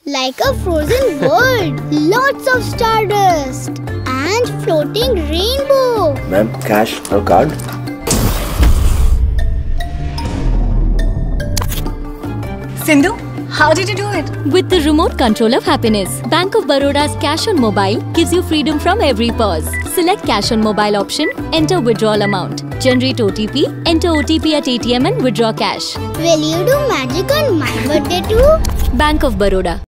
Like a frozen world, lots of stardust and floating rainbow. Ma'am, cash or card? Sindhu, how did you do it? With the remote control of happiness, Bank of Baroda's Cash on Mobile gives you freedom from every pause. Select Cash on Mobile option, enter withdrawal amount. Generate OTP, enter OTP at ATM and withdraw cash. Will you do magic on my birthday too? Bank of Baroda.